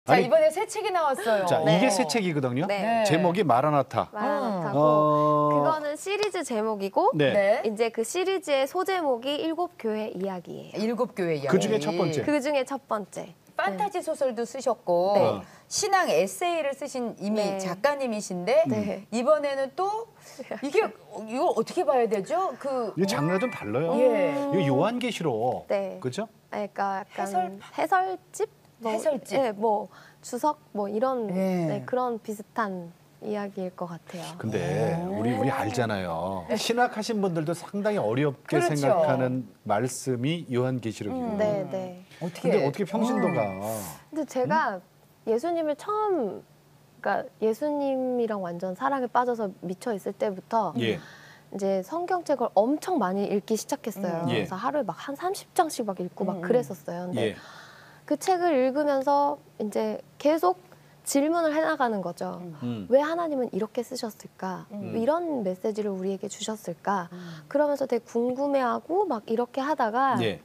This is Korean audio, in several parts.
자, 아니, 이번에 새 책이 나왔어요. 자, 네. 이게 새 책이거든요. 네. 제목이 마라나타. 마라나타고 그거는 시리즈 제목이고 네. 네. 이제 그 시리즈의 소제목이 일곱 교회 이야기예요. 일곱 교회 이야기. 그 중에 첫 번째. 그 중에 첫 번째. 판타지 소설도 쓰셨고 네. 신앙 에세이를 쓰신 이미 네. 작가님이신데 네. 이번에는 또 이게 이거 어떻게 봐야 되죠? 그 이 장르가 좀 달라요. 예. 이거 요한계시록. 네. 그죠? 그러니까 약간 해설? 해설집? 뭐, 해설집. 네, 뭐 주석 뭐 이런 예. 네, 그런 비슷한 이야기일 것 같아요. 근데 우리 알잖아요. 신학하신 분들도 상당히 어렵게 그렇죠. 생각하는 말씀이 요한계시록이고. 네, 네. 어떻게 근데 어떻게 평신도가 근데 제가 예수님을 처음 그러니까 예수님이랑 완전 사랑에 빠져서 미쳐 있을 때부터 예. 이제 성경책을 엄청 많이 읽기 시작했어요. 예. 그래서 하루에 막 한 30장씩 막 읽고 막 그랬었어요. 근데 예. 그 책을 읽으면서 이제 계속 질문을 해나가는 거죠. 왜 하나님은 이렇게 쓰셨을까? 왜 이런 메시지를 우리에게 주셨을까? 그러면서 되게 궁금해하고 막 이렇게 하다가 예.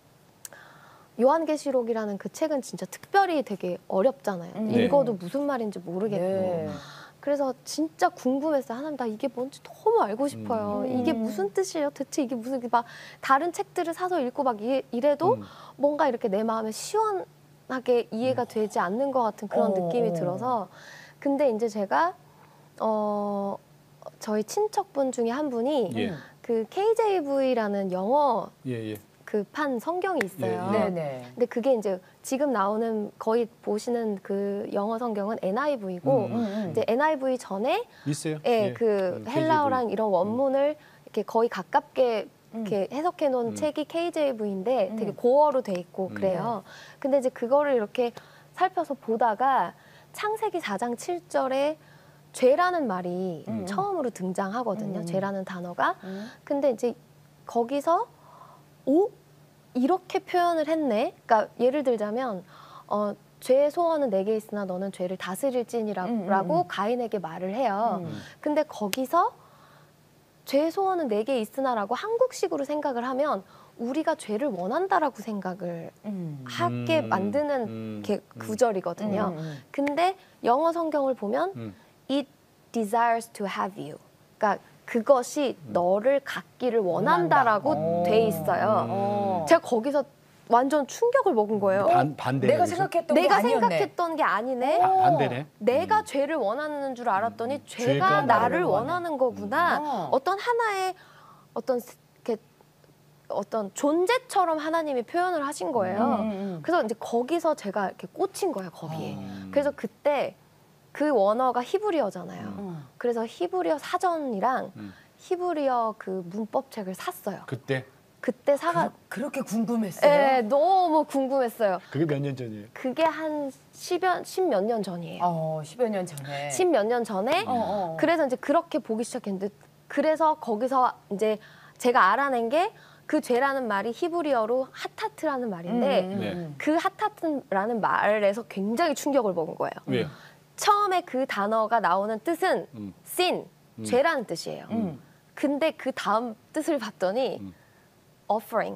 요한계시록이라는 그 책은 진짜 특별히 되게 어렵잖아요. 네. 읽어도 무슨 말인지 모르겠고. 네. 그래서 진짜 궁금했어요. 하나님 나 이게 뭔지 너무 알고 싶어요. 이게 무슨 뜻이에요? 대체 이게 무슨 막 다른 책들을 사서 읽고 막 이래도 뭔가 이렇게 내 마음에 시원하게 이해가 되지 않는 것 같은 그런 느낌이 들어서 근데 이제 제가 저희 친척분 중에 한 분이 예. 그 KJV라는 영어 예. 예. 그 판 성경이 있어요. 예, 예. 네네. 근데 그게 이제 지금 나오는 거의 보시는 그 영어 성경은 NIV고 이제 NIV 전에 있어요. 예, 그 헬라어랑 이런 원문을 이렇게 거의 가깝게 이렇게 해석해 놓은 책이 KJV인데 되게 고어로 돼 있고 그래요. 근데 이제 그거를 이렇게 살펴서 보다가 창세기 4장 7절에 죄라는 말이 처음으로 등장하거든요. 죄라는 단어가. 근데 이제 거기서 오? 이렇게 표현을 했네. 그러니까 예를 들자면 죄의 소원은 내게 있으나 너는 죄를 다스릴지니라고 가인에게 말을 해요. 근데 거기서 죄의 소원은 내게 있으나라고 한국식으로 생각을 하면 우리가 죄를 원한다라고 생각을 하게 만드는 구절이거든요. 근데 영어 성경을 보면 it desires to have you. 그러니까 그것이 너를 갖기를 원한다라고 돼 있어요. 제가 거기서 완전 충격을 먹은 거예요. 반대. 내가 생각했던 게 내가 아니었네. 생각했던 게 아니네. 반대네. 내가 죄를 원하는 줄 알았더니 죄가 나를 원하는 거구나. 어떤 하나의 어떤 존재처럼 하나님이 표현을 하신 거예요. 그래서 이제 거기서 제가 이렇게 꽂힌 거예요, 거기에. 그래서 그때 그 원어가 히브리어잖아요. 그래서 히브리어 사전이랑 히브리어 그 문법책을 샀어요. 그때 사가 그렇게 궁금했어요. 네, 너무 궁금했어요. 그게 몇 년 전이에요? 그게 한 10몇 년 전이에요. 10여 년 전에. 10몇 년 전에 그래서 이제 그렇게 보기 시작했는데 그래서 거기서 이제 제가 알아낸 게 그 죄라는 말이 히브리어로 하타트라는 말인데 그 하타트라는 말에서 굉장히 충격을 먹은 거예요. 왜요? 처음에 그 단어가 나오는 뜻은 sin, 죄라는 뜻이에요. 근데 그 다음 뜻을 봤더니 offering,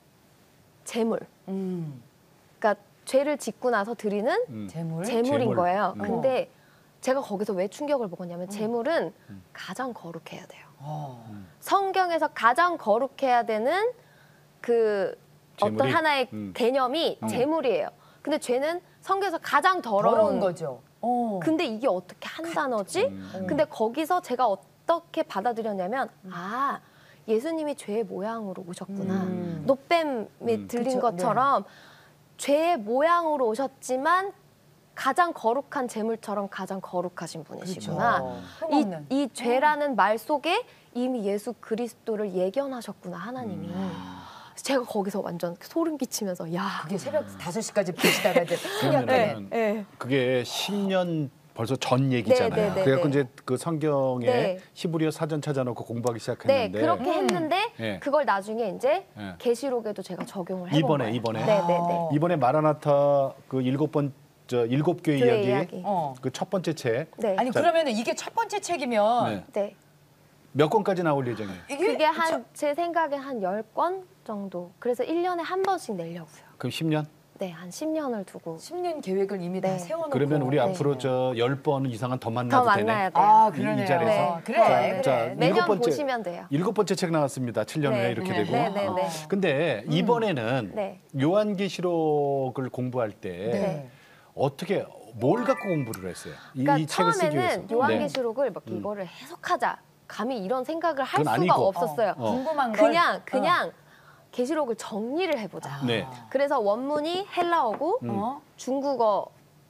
제물. 그러니까 죄를 짓고 나서 드리는 재물? 제물인 거예요. 근데 제가 거기서 왜 충격을 먹었냐면 제물은 가장 거룩해야 돼요. 성경에서 가장 거룩해야 되는 그 제물이? 어떤 하나의 개념이 제물이에요. 근데 죄는 성경에서 가장 더러운 거죠. 근데 이게 어떻게 한 단어지? 근데 거기서 제가 어떻게 받아들였냐면 예수님이 죄의 모양으로 오셨구나. 노뱀이 들린 그쵸, 것처럼 죄의 모양으로 오셨지만 가장 거룩한 제물처럼 가장 거룩하신 분이시구나. 그렇죠. 이 죄라는 말 속에 이미 예수 그리스도를 예견하셨구나, 하나님이. 제가 거기서 완전 소름 끼치면서 그게 새벽 5시까지 보시다가 이제 생각나네. 그게 10년 벌써 전 얘기잖아요. 그래갖고 이제 그 성경에 히브리어 사전 찾아놓고 공부하기 시작했는데. 네, 그렇게 했는데 그걸 나중에 이제 계시록에도 제가 적용을 해본 거예요. 이번에 마라나타 그 일곱 교회 이야기 그 첫 번째 책. 아니 그러면은 이게 첫 번째 책이면 몇 권까지 나올 예정이에요? 그게 제 생각에 한 10권 정도. 그래서 1년에 한 번씩 내려고요. 그럼 10년? 네, 한 10년을 두고. 10년 계획을 이미 다 네. 세워놓고. 그러면 우리 네. 앞으로 저 10번 이상은 더 만나도 더 되네. 만나야 돼요. 아, 이 그러네요. 자리에서. 네. 그래. 자, 매년 일곱 번째, 보시면 돼요. 7번째 책 나왔습니다. 7년 후에 네. 이렇게 네. 되고. 네, 네, 네. 근데 이번에는 네. 요한계시록을 공부할 때 네. 어떻게 뭘 갖고 공부를 했어요? 그러니까 이 책을 쓰기 위해서. 처음에는 요한계시록을 막 이거를 해석하자. 감히 이런 생각을 할 그건 수가 아니고. 없었어요. 궁금한 걸. 그냥 계시록을 정리를 해보자. 네. 그래서 원문이 헬라어고 중국어로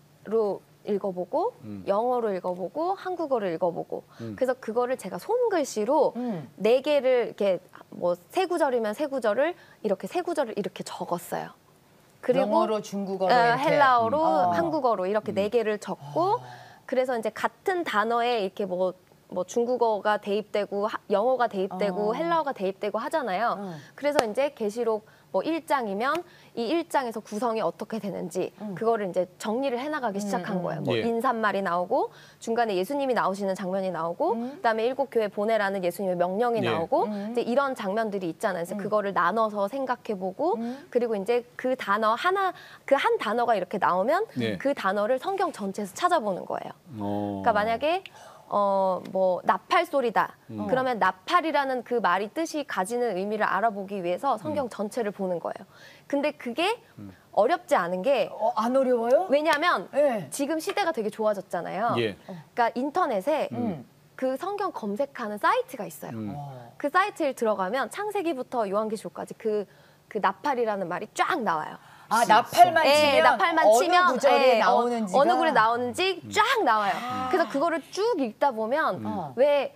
읽어보고 영어로 읽어보고 한국어를 읽어보고 그래서 그거를 제가 손글씨로 네 개를 이렇게 뭐 세 구절이면 세 구절을 이렇게 적었어요. 그리고 영어로 중국어로 이렇게. 헬라어로 한국어로 이렇게 네 개를 적고 그래서 이제 같은 단어에 이렇게 뭐 중국어가 대입되고 영어가 대입되고 헬라어가 대입되고 하잖아요. 그래서 이제 계시록 뭐 1장이면 이 1장에서 구성이 어떻게 되는지 그거를 이제 정리를 해나가기 시작한 거예요. 뭐 예. 인사말이 나오고 중간에 예수님이 나오시는 장면이 나오고 그다음에 7교회 보내라는 예수님의 명령이 예. 나오고 이제 이런 장면들이 있잖아요. 그래서 그거를 나눠서 생각해보고 그리고 이제 그 단어 하나 그 한 단어가 이렇게 나오면 네. 그 단어를 성경 전체에서 찾아보는 거예요. 어. 그러니까 만약에 뭐 나팔 소리다. 그러면 나팔이라는 그 말이 뜻이 가지는 의미를 알아보기 위해서 성경 전체를 보는 거예요. 근데 그게 어렵지 않은 게 안 어려워요? 왜냐하면 네. 지금 시대가 되게 좋아졌잖아요. 예. 그러니까 인터넷에 그 성경 검색하는 사이트가 있어요. 그 사이트에 들어가면 창세기부터 요한계시록까지 그 나팔이라는 말이 쫙 나와요. 아, 나팔만 예, 치면 나팔만 어느 치면 구절에 예, 나오는지가 어느 구절에 나오는지 쫙 나와요. 그래서 그거를 쭉 읽다 보면 왜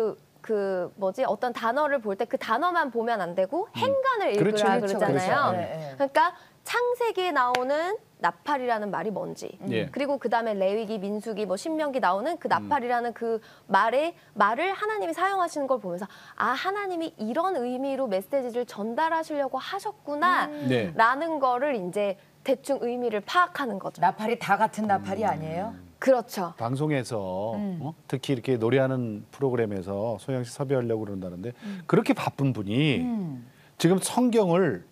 뭐지 어떤 단어를 볼 때 그 단어만 보면 안 되고 행간을 그렇죠, 읽으라 그렇죠, 그러잖아요. 그렇죠. 네, 네. 그러니까 창세기에 나오는 나팔이라는 말이 뭔지 예. 그리고 그다음에 레위기, 민수기, 뭐 신명기 나오는 그 나팔이라는 그 말을 하나님이 사용하시는 걸 보면서 아 하나님이 이런 의미로 메시지를 전달하시려고 하셨구나 네. 라는 거를 이제 대충 의미를 파악하는 거죠. 나팔이 다 같은 나팔이 아니에요? 그렇죠. 방송에서 특히 이렇게 노래하는 프로그램에서 소영 씨 섭외하려고 그런다는데 그렇게 바쁜 분이 지금 성경을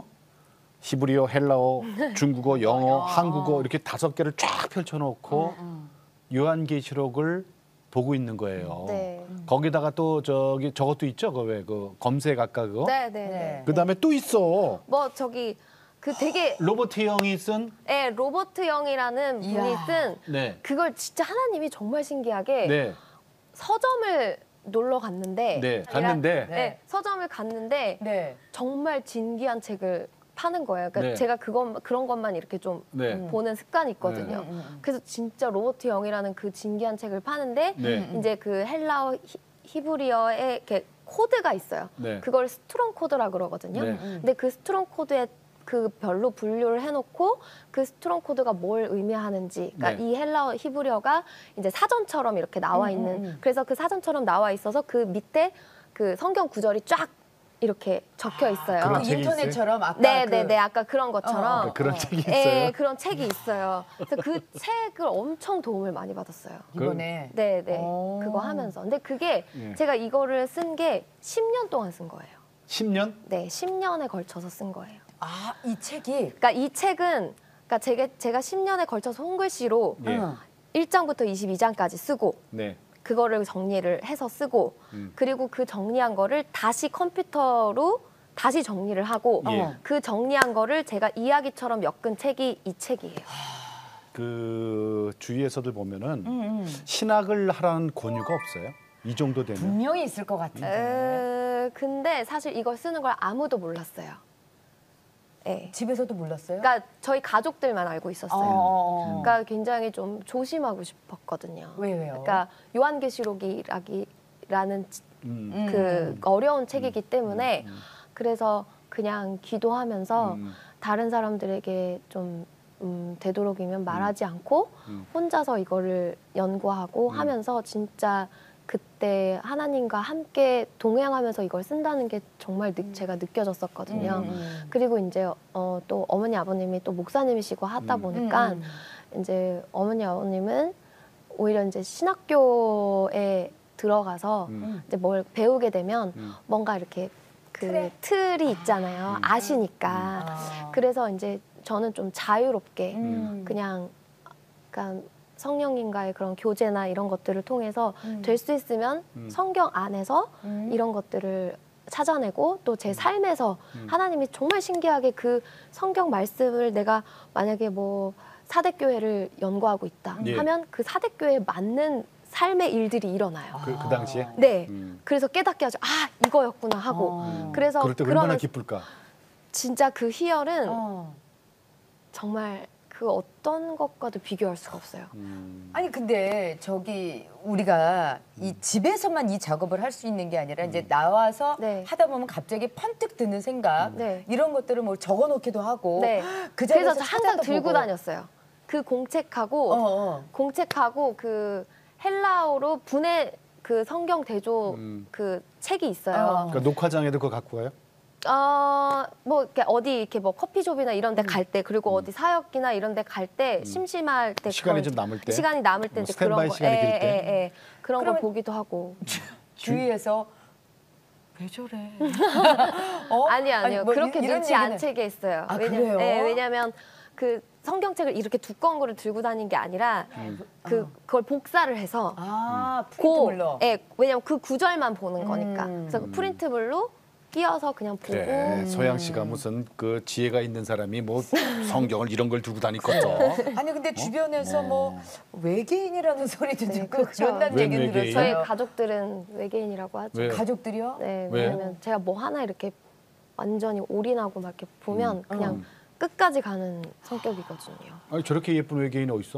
히브리어, 헬라어, 중국어, 영어, 한국어 이렇게 5개를 쫙 펼쳐놓고 요한계시록을 보고 있는 거예요. 네. 거기다가 또 저것도 있죠. 그 검색 아까 그거. 네. 네. 그다음에 또 있어. 뭐 그 되게 로버트 형이 쓴. 로버트 형이라는 분이 이야. 쓴 네. 그걸 진짜 하나님이 정말 신기하게 네. 서점을 놀러 갔는데 네. 갔는데. 네, 서점을 갔는데 네. 정말 진귀한 책을 파는 거예요. 그러니까 네. 제가 그런 것만 이렇게 좀 네. 보는 습관이 있거든요. 그래서 진짜 로버트 영이라는 그 진귀한 책을 파는데 네. 이제 그 헬라어, 히브리어에 이렇게 코드가 있어요. 네. 그걸 스트롱 코드라 그러거든요. 네. 근데 그 스트롱 코드에 그 별로 분류를 해놓고 그 스트롱 코드가 뭘 의미하는지, 그러니까 네. 이 헬라어, 히브리어가 이제 사전처럼 이렇게 나와 있는, 그래서 그 사전처럼 나와 있어서 그 밑에 그 성경 구절이 쫙 이렇게 적혀 있어요. 그런 책이 인터넷처럼 아까 네네네, 아까 그런 것처럼. 그런 책이 있어요. 예, 그런 책이 있어요. 그래서 그 책을 엄청 도움을 많이 받았어요. 이번에 네네, 오. 그거 하면서. 근데 그게 예. 제가 이거를 쓴 게 10년 동안 쓴 거예요. 10년? 네, 10년에 걸쳐서 쓴 거예요. 아, 이 책이 그러니까 이 책은 그러니까 제가 10년에 걸쳐서 손글씨로 예. 1장부터 22장까지 쓰고 네. 그거를 정리를 해서 쓰고 그리고 그 정리한 거를 다시 컴퓨터로 다시 정리를 하고 예. 그 정리한 거를 제가 이야기처럼 엮은 책이 이 책이에요. 그 주위에서들 보면은 신학을 하라는 권유가 없어요. 이 정도 되면. 분명히 있을 것 같은데. 근데 사실 이걸 쓰는 걸 아무도 몰랐어요. 네. 집에서도 몰랐어요? 그러니까 저희 가족들만 알고 있었어요. 그러니까 굉장히 좀 조심하고 싶었거든요. 왜요? 그러니까 요한계시록이라는 그 어려운 책이기 때문에 그래서 그냥 기도하면서 다른 사람들에게 좀 되도록이면 말하지 않고 혼자서 이거를 연구하고 하면서 진짜 그때 하나님과 함께 동행하면서 이걸 쓴다는 게 정말 제가 느껴졌었거든요. 그리고 이제 또 어머니 아버님이 또 목사님이시고 하다 보니까 이제 어머니 아버님은 오히려 이제 신학교에 들어가서 이제 뭘 배우게 되면 뭔가 이렇게 그 틀이 있잖아요. 아시니까. 그래서 이제 저는 좀 자유롭게 그냥 약간 성령님과의 그런 교제나 이런 것들을 통해서 될 수 있으면 성경 안에서 이런 것들을 찾아내고 또 제 삶에서 하나님이 정말 신기하게 그 성경 말씀을 내가 만약에 뭐 사대교회를 연구하고 있다 예. 하면 그 사대교회에 맞는 삶의 일들이 일어나요. 그 당시에? 네. 그래서 깨닫게 하죠. 아, 이거였구나 하고. 그래서 그럴 때 얼마나 그러면 기쁠까? 진짜 그 희열은 정말 그 어떤 것과도 비교할 수가 없어요. 아니 근데 저기 우리가 이 집에서만 이 작업을 할 수 있는 게 아니라 이제 나와서 네. 하다 보면 갑자기 번뜩 드는 생각 네. 이런 것들을 뭐 적어놓기도 하고 네. 그 자리에서 그래서 저 항상 찾아도 들고 보고. 다녔어요. 그 공책하고 공책하고 그 헬라어로 분해 그 성경 대조 그 책이 있어요. 그러니까 녹화장에도 그거 갖고 가요? 뭐 이렇게 어디 이렇게 뭐 커피숍이나 이런 데 갈 때 그리고 어디 사역이나 이런 데 갈 때 심심할 때 시간이 그런- 좀 남을 때? 시간이 남을 때 이제 스탠바이 그런 거 시간이 길 때? 그런 걸 그러면- 보기도 하고. 주위에서 왜 저래? 아니요. 아니, 뭐 그렇게 이런 눈치 얘기는- 안 채게 했어요. 아, 그래요? 왜냐면 그 성경책을 이렇게 두꺼운 거를 들고 다닌 게 아니라 그걸 복사를 해서 프린트물로. 왜냐면 그 구절만 보는 거니까. 그래서 그 프린트물로 끼워서 그냥 보고. 그래, 소양 씨가 무슨 그 지혜가 있는 사람이 뭐 성경을 이런 걸 들고 다닐 것도. 아니 근데 주변에서 뭐 외계인이라는 소리도 듣고 그렇죠. 그런다는 웬 얘기는 외계인? 저희 들었어요. 가족들은 외계인이라고 하죠. 왜요? 가족들이요? 네, 왜? 왜냐면 제가 뭐 하나 이렇게 완전히 올인하고 막 이렇게 보면 그냥 끝까지 가는 성격이거든요. 아니 저렇게 예쁜 외계인이 어딨어?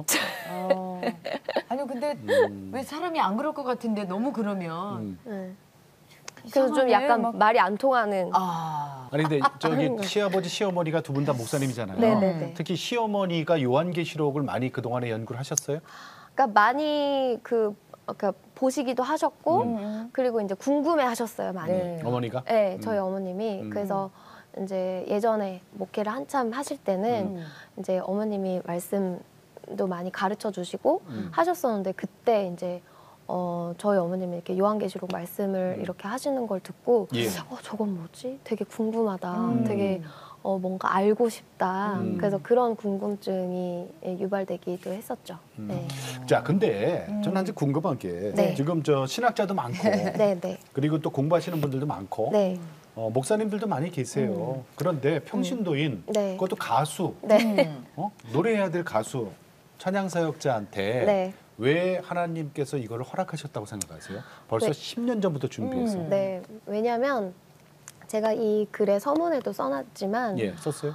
아니 근데 왜 사람이 안 그럴 것 같은데 너무 그러면 네. 그래서 좀 이상하네, 약간 막. 말이 안 통하는. 아니 근데 저기 시아버지 시어머니가 두 분 다 목사님이잖아요. 네네네. 특히 시어머니가 요한계시록을 많이 그동안에 연구를 하셨어요? 그러니까 많이 그러니까 보시기도 하셨고 그리고 이제 궁금해하셨어요 많이. 네. 어머니가? 네, 저희 어머님이 그래서 이제 예전에 목회를 한참 하실 때는 이제 어머님이 말씀도 많이 가르쳐 주시고 하셨었는데 그때 이제 저희 어머님이 이렇게 요한계시록 말씀을 이렇게 하시는 걸 듣고 예. 저건 뭐지? 되게 궁금하다. 되게 뭔가 알고 싶다. 그래서 그런 궁금증이 유발되기도 했었죠. 네. 자, 근데 저는 한지 궁금한 게 네. 지금 저 신학자도 많고 네, 네. 그리고 또 공부하시는 분들도 많고 네. 목사님들도 많이 계세요. 그런데 평신도인 네. 그것도 가수, 네. 노래해야 될 가수, 찬양사역자한테 네. 왜 하나님께서 이걸 허락하셨다고 생각하세요? 벌써 네. 10년 전부터 준비해서. 네. 왜냐면 제가 이 글에 서문에도 써놨지만 예, 썼어요?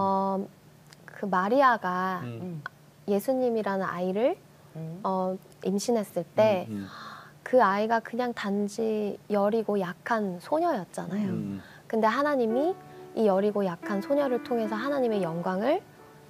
그 마리아가 음. 예수님이라는 아이를 임신했을 때 그 아이가 그냥 단지 여리고 약한 소녀였잖아요. 근데 하나님이 이 여리고 약한 소녀를 통해서 하나님의 영광을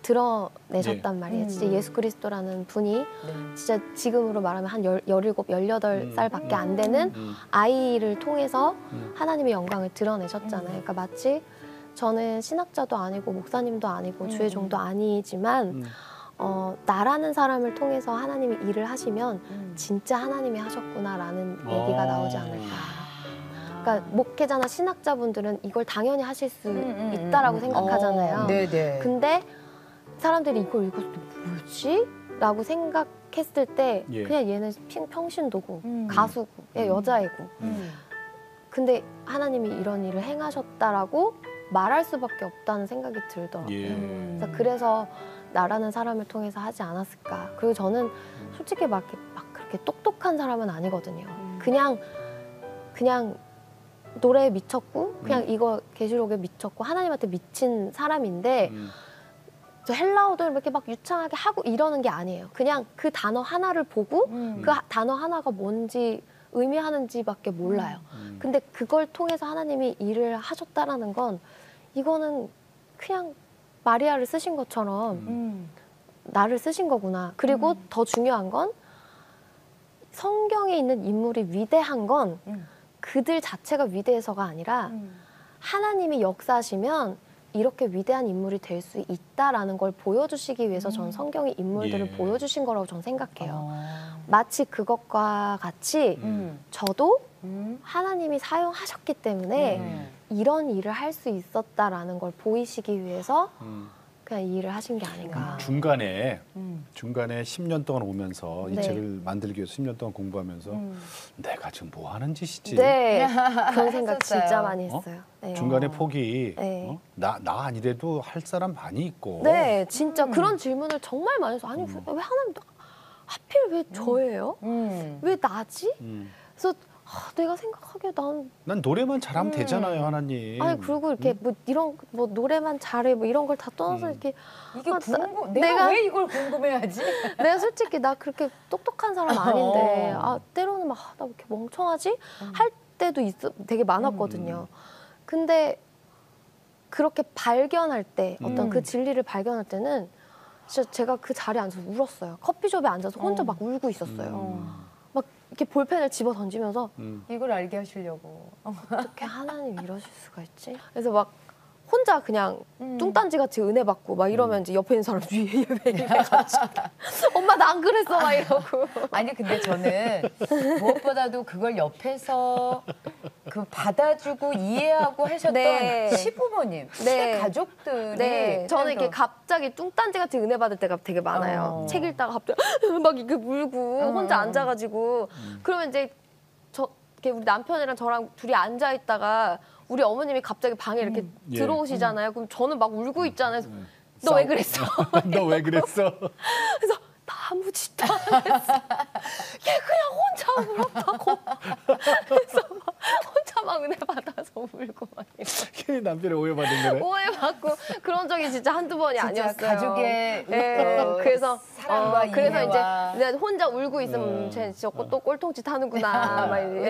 드러내셨단 말이에요. 진짜 예수 그리스도라는 분이 진짜 지금으로 말하면 한 17, 18살밖에 안 되는 아이를 통해서 하나님의 영광을 드러내셨잖아요. 그러니까 마치 저는 신학자도 아니고 목사님도 아니고 주의 종도 아니지만 나라는 사람을 통해서 하나님이 일을 하시면 진짜 하나님이 하셨구나라는 얘기가 나오지 않을까. 그러니까 목회자나 신학자분들은 이걸 당연히 하실 수 있다라고 생각하잖아요. 네네. 근데 사람들이 이걸 읽었을 때 뭐지? 라고 생각했을 때 예. 그냥 얘는 평신도고 가수고 여자애고 근데 하나님이 이런 일을 행하셨다라고 말할 수밖에 없다는 생각이 들더라고요. 예. 그래서 나라는 사람을 통해서 하지 않았을까. 그리고 저는 솔직히 막 그렇게 똑똑한 사람은 아니거든요. 그냥 노래에 미쳤고 그냥 이거 계시록에 미쳤고 하나님한테 미친 사람인데 저 헬라어도 이렇게 막 유창하게 하고 이러는 게 아니에요. 그냥 그 단어 하나를 보고 그 단어 하나가 뭔지 의미하는지밖에 몰라요. 근데 그걸 통해서 하나님이 일을 하셨다라는 건 이거는 그냥 마리아를 쓰신 것처럼 나를 쓰신 거구나. 그리고 더 중요한 건 성경에 있는 인물이 위대한 건 그들 자체가 위대해서가 아니라 하나님이 역사하시면 이렇게 위대한 인물이 될 수 있다라는 걸 보여주시기 위해서 저는 성경의 인물들을 예. 보여주신 거라고 저는 생각해요. 마치 그것과 같이 저도 하나님이 사용하셨기 때문에 이런 일을 할 수 있었다라는 걸 보이시기 위해서 그냥 이 일을 하신 게 아닌가. 중간에 10년 동안 오면서 이 네. 책을 만들기 위해서 10년 동안 공부하면서 내가 지금 뭐 하는 짓이지? 네, 그런 생각 했었어요. 진짜 많이 했어요. 네. 중간에 포기. 네. 나 아니래도 할 사람 많이 있고. 네, 진짜 그런 질문을 정말 많이 해서 아니 왜 하나님 하필 왜 저예요? 왜 나지? 그래서 내가 생각하기에 난 노래만 잘하면 되잖아요, 하나님. 아니 그리고 이렇게 뭐 이런 뭐 노래만 잘해 뭐 이런 걸 다 떠나서 이렇게 이게 내가 내가 왜 이걸 궁금해하지? 내가 솔직히 나 그렇게 똑똑한 사람 아닌데 때로는 막 나 왜 이렇게 멍청하지? 할 때도 되게 많았거든요. 근데 그렇게 발견할 때 어떤 그 진리를 발견할 때는 진짜 제가 그 자리에 앉아서 울었어요. 커피숍에 앉아서 혼자 막 울고 있었어요. 막 이렇게 볼펜을 집어 던지면서 이걸 알게 하시려고. 어떻게 하나님 이러실 수가 있지? 그래서 막 혼자 그냥 뚱딴지 같이 은혜 받고 막 이러면 이제 옆에 있는 사람 위에 이래가지고 엄마 나 안 그랬어 막 이러고. 아니 근데 저는 무엇보다도 그걸 옆에서 그 받아주고 이해하고 하셨던 네. 시부모님, 네. 시댁 가족들이 네, 저는 이렇게 그래서 갑자기 뚱딴지 같이 은혜 받을 때가 되게 많아요. 책 읽다가 갑자기 막 이렇게 울고 혼자 앉아가지고 그러면 이제 이렇게 우리 남편이랑 저랑 둘이 앉아 있다가 우리 어머님이 갑자기 방에 이렇게 예. 들어오시잖아요. 그럼 저는 막 울고 있잖아요. 너 왜 그랬어? 너 왜 그랬어? 그래서 나 아무 짓도 안 했어. 얘 그냥 혼자 울었다고. 그래서 막 혼자 막 은혜 받아서 울고 막 괜히 남편을 오해받은 거네. 오해받고 그런 적이 진짜 한두 번이 진짜 아니었어요. 가족의 그래서 사랑과 그래서 이해와 이제 내가 혼자 울고 있으면 쟤 진짜 또 꼴통짓 하는구나 막